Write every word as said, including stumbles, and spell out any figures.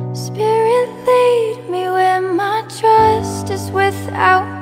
Spirit, lead me where my trust is without